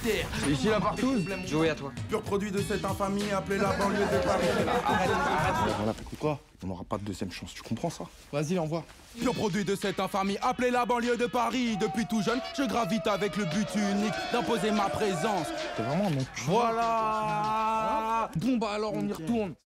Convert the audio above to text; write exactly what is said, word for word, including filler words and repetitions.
militaire. Ici la partouze. Joey, à toi. Pur produit de cette infamie, appelée la banlieue de Paris. Arrête, arrête. Voilà, écoute quoi, on n'aura pas de deuxième chance, tu comprends ça? Vas-y, envoie. Pur produit de cette infamie, appelée la banlieue de Paris. Depuis tout jeune, je gravite avec le but unique d'imposer ma présence. T'es vraiment un mec. Voilà. Bon bah alors on y retourne.